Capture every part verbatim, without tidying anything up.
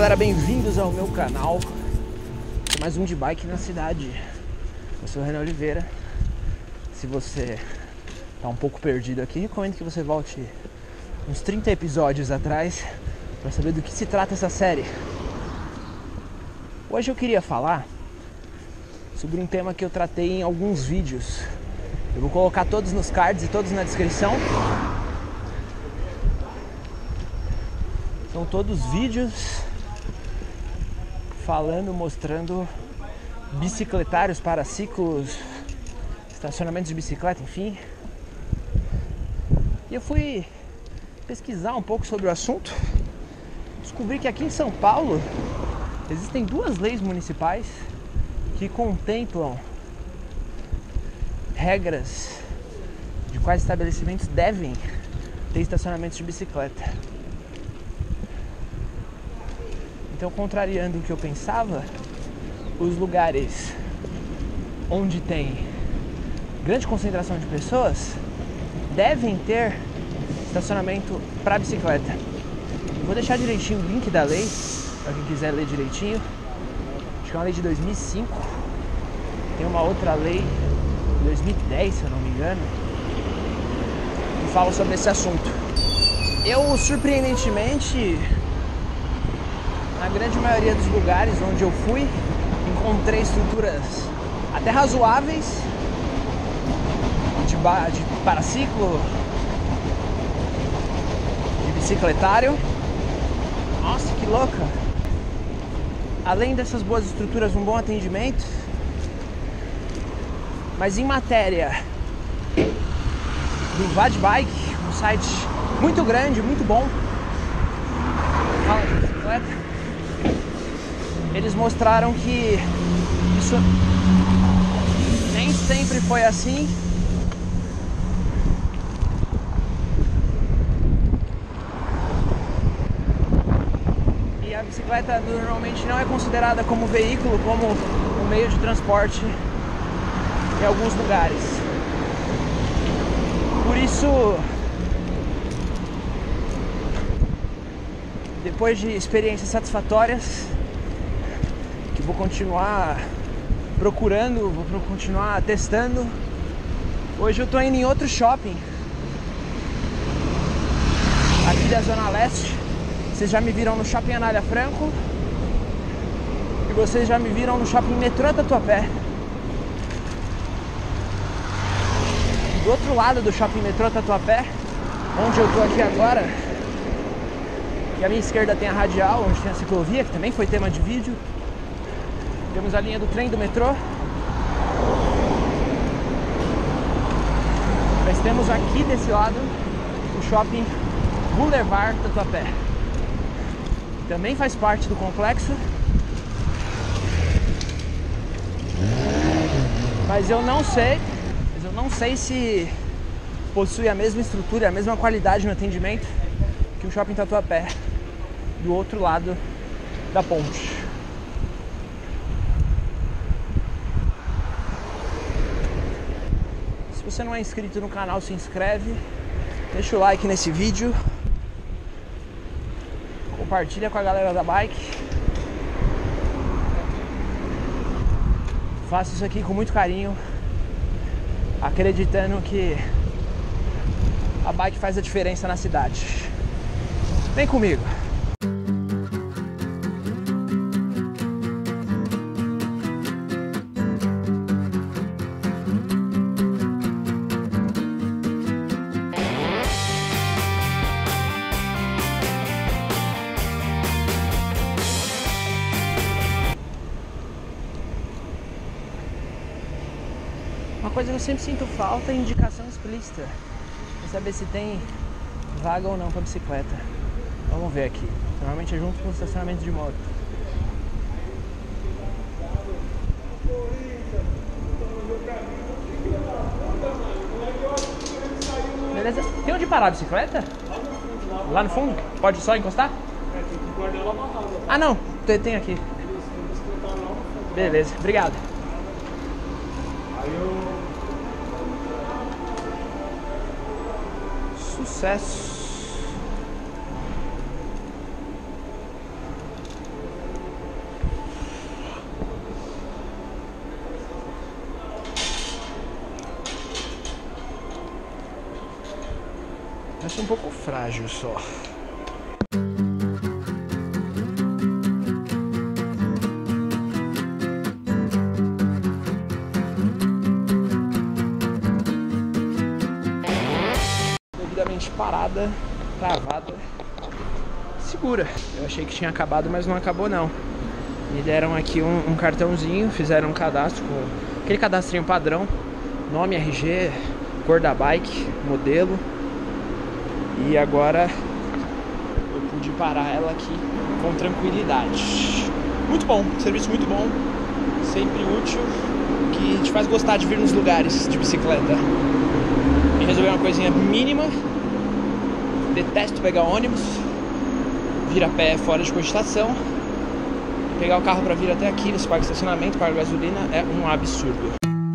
galera, bem-vindos ao meu canal. Mais um de bike na cidade. Eu sou o Renan Oliveira. Se você tá um pouco perdido aqui, recomendo que você volte uns trinta episódios atrás para saber do que se trata essa série. Hoje eu queria falar sobre um tema que eu tratei em alguns vídeos. Eu vou colocar todos nos cards e todos na descrição. São todos vídeos falando, mostrando bicicletários, paraciclos, estacionamentos de bicicleta, enfim. E eu fui pesquisar um pouco sobre o assunto. Descobri que aqui em São Paulo existem duas leis municipais que contemplam regras de quais estabelecimentos devem ter estacionamentos de bicicleta. Então, contrariando o que eu pensava, os lugares onde tem grande concentração de pessoas devem ter estacionamento para bicicleta. Eu vou deixar direitinho o link da lei para quem quiser ler direitinho. Acho que é uma lei de dois mil e cinco. Tem uma outra lei de dois mil e dez, se eu não me engano, que fala sobre esse assunto. Eu, surpreendentemente, na grande maioria dos lugares onde eu fui, encontrei estruturas até razoáveis de, ba- de paraciclo, de bicicletário. Nossa, que louca! Além dessas boas estruturas, um bom atendimento. Mas em matéria do Vadbike, um site muito grande, muito bom, fala de bicicleta, eles mostraram que isso nem sempre foi assim. E a bicicleta normalmente não é considerada como veículo, como um meio de transporte em alguns lugares. Por isso, depois de experiências satisfatórias, que vou continuar procurando, vou continuar testando, hoje eu tô indo em outro shopping aqui da Zona Leste. Vocês já me viram no Shopping Anália Franco e vocês já me viram no Shopping Metrô Tatuapé. Do outro lado do Shopping Metrô Tatuapé, onde eu tô aqui agora, que à minha esquerda tem a radial, onde tem a ciclovia, que também foi tema de vídeo. Temos a linha do trem do metrô. Nós temos aqui desse lado o Shopping Boulevard Tatuapé. Também faz parte do complexo. Mas eu não sei, mas eu não sei se possui a mesma estrutura, a mesma qualidade no atendimento que o Shopping Tatuapé, do outro lado da ponte. Se você não é inscrito no canal, se inscreve, deixa o like nesse vídeo, compartilha com a galera da bike. Faço isso aqui com muito carinho, acreditando que a bike faz a diferença na cidade. Vem comigo! Uma coisa que eu sempre sinto falta é indicação explícita, pra saber se tem vaga ou não para bicicleta. Vamos ver aqui. Normalmente é junto com o estacionamento de moto. Beleza? Tem onde parar a bicicleta? Lá no fundo? Pode só encostar? Ah, não. Tem aqui. Beleza. Obrigado. Sucesso. negócio um pouco frágil só. Devidamente parada, travada, segura. Eu achei que tinha acabado, mas não acabou não. Me deram aqui um, um cartãozinho, fizeram um cadastro com aquele cadastrinho padrão, nome, R G, cor da bike, modelo. E agora eu pude parar ela aqui com tranquilidade. Muito bom, serviço muito bom, sempre útil, que te faz gostar de vir nos lugares de bicicleta. E resolver uma coisinha mínima. Detesto pegar ônibus, vir a pé fora de cogitação. Pegar o carro para vir até aqui nesse parque de estacionamento, pagar gasolina, é um absurdo.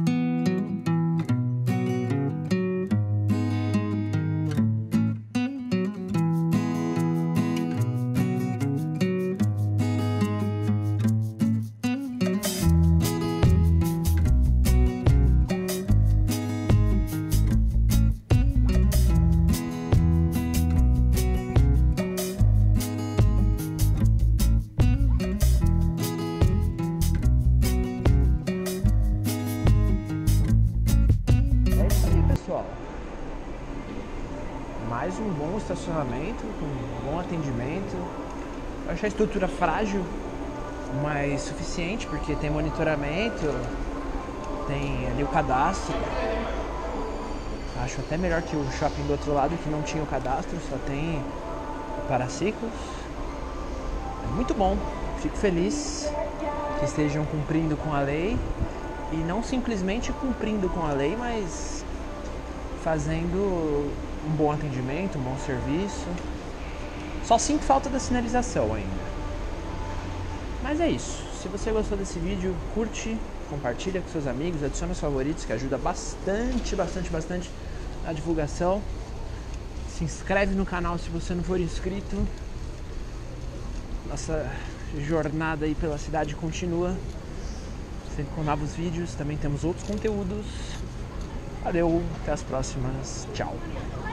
Pessoal, mais um bom estacionamento, com um bom atendimento. Eu achei a estrutura frágil, mas suficiente, porque tem monitoramento, tem ali o cadastro. Acho até melhor que o shopping do outro lado, que não tinha o cadastro, só tem o Paraciclos. É muito bom, fico feliz que estejam cumprindo com a lei, e não simplesmente cumprindo com a lei, mas fazendo um bom atendimento, um bom serviço. Só sinto falta da sinalização ainda. Mas é isso. Se você gostou desse vídeo, curte, compartilha com seus amigos, adiciona os favoritos, que ajuda bastante, bastante, bastante na divulgação. Se inscreve no canal se você não for inscrito. Nossa jornada aí pela cidade continua, sempre com novos vídeos. Também temos outros conteúdos. Valeu, até as próximas. Tchau.